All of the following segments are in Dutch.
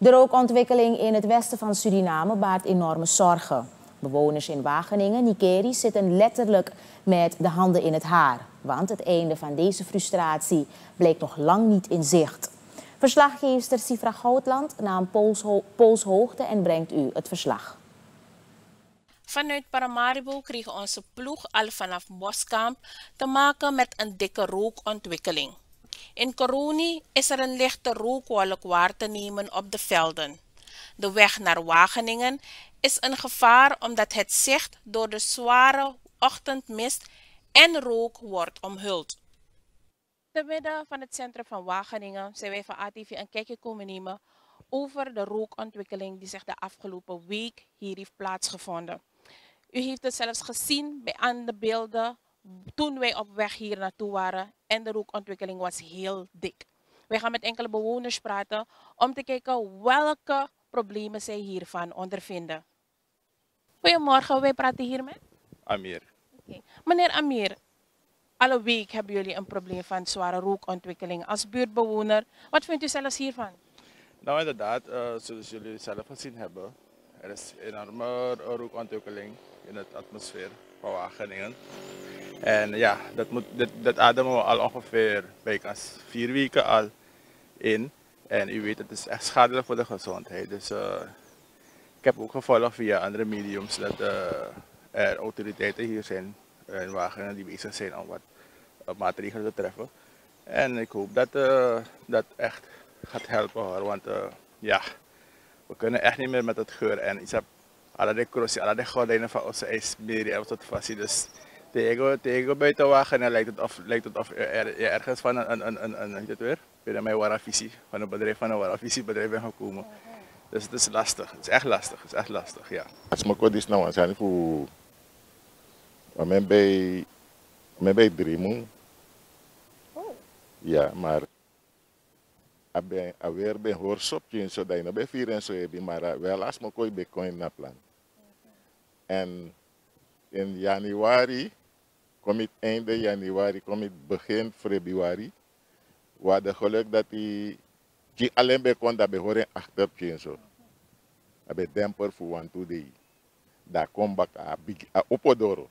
De rookontwikkeling in het westen van Suriname baart enorme zorgen. Bewoners in Wageningen, Nikeri, zitten letterlijk met de handen in het haar. Want het einde van deze frustratie bleek nog lang niet in zicht. Verslaggever Sifra Goudland nam polshoogte en brengt u het verslag. Vanuit Paramaribo kreeg onze ploeg al vanaf Boskamp te maken met een dikke rookontwikkeling. In Koroni is er een lichte rookwolk waar te nemen op de velden. De weg naar Wageningen is een gevaar omdat het zicht door de zware ochtendmist en rook wordt omhuld. Te midden van het centrum van Wageningen zijn wij van ATV een kijkje komen nemen over de rookontwikkeling die zich de afgelopen week hier heeft plaatsgevonden. U heeft het zelfs gezien aan de beelden toen wij op weg hier naartoe waren en de rookontwikkeling was heel dik. Wij gaan met enkele bewoners praten om te kijken welke problemen zij hiervan ondervinden. Goedemorgen, wij praten hier met Amir. Okay. Meneer Amir, alle week hebben jullie een probleem van zware rookontwikkeling. Als buurtbewoner, wat vindt u zelfs hiervan? Nou inderdaad, zoals jullie zelf gezien hebben, er is een enorme rookontwikkeling in de atmosfeer van Wageningen. En ja, dat ademen we al ongeveer bijna 4 weken al in. En u weet, het is echt schadelijk voor de gezondheid. Dus ik heb ook gevolgd via andere mediums dat er autoriteiten hier zijn in Wageningen die bezig zijn om wat maatregelen te treffen. En ik hoop dat dat echt gaat helpen hoor, want ja, we kunnen echt niet meer met het geur en iets heb allerlei corrosie, allerlei gordijnen van onze ijsmerie en tot vast. Dus tegen buiten Wageningen lijkt het of je ergens van binnen mijn Waravisie, van een bedrijf van een Waravisie-bedrijf ben gekomen. Dus het is lastig, het is echt lastig, het is echt lastig, ja. Als ik dit nou aan voor mijn bij Dreamu. Ja, maar alweer ben hoorsopje zo dat je nog bij 4 en zo heb, maar wel als ik ooit Bitcoin naar plan. En in januari, kom het einde januari, kom het begin februari, waar de geluk dat die alleen bij kon dat bij horen achterpje en zo. Bij demper voor 1-2 dagen. Daar kom ik a opodoro.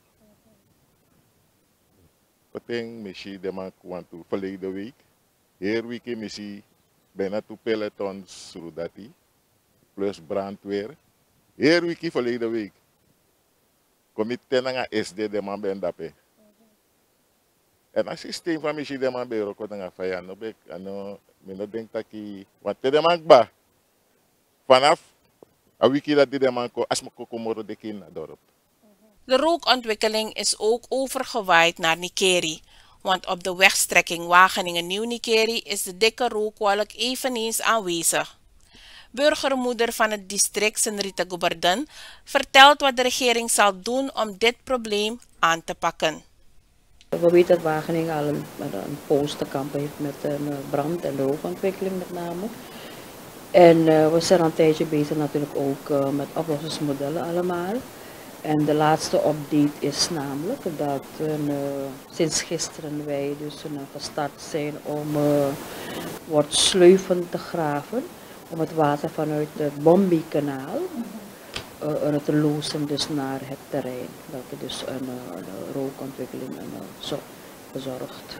Ik denk misschien de man kwam toe verleden week. Hier week misschien bijna 2 pelotons rudati. Plus brandweer. Hier week verleden week. Kom ik ten SD de man ben dape. En als systeem van misschien de man bij roko dan ga je no denk dat ik want de man ba vanaf een week dat de man ko as mo komoro de kin dorp. De rookontwikkeling is ook overgewaaid naar Nikeri, want op de wegstrekking Wageningen-Nieuw-Nikeri is de dikke rookwolk eveneens aanwezig. Burgermoeder van het district, Senrita Goberden, vertelt wat de regering zal doen om dit probleem aan te pakken. We weten dat Wageningen al een poos te kampen heeft met een brand- en rookontwikkeling met name. En we zijn al een tijdje bezig natuurlijk ook met oplossingsmodellen allemaal. En de laatste update is namelijk dat sinds gisteren wij dus gestart zijn om wat sleuven te graven. Om het water vanuit het Bombi-kanaal te lozen dus naar het terrein. Dat er dus een rookontwikkeling bezorgt.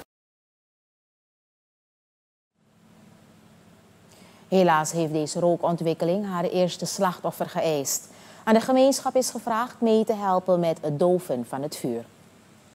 Helaas heeft deze rookontwikkeling haar eerste slachtoffer geëist. Aan de gemeenschap is gevraagd mee te helpen met het doven van het vuur.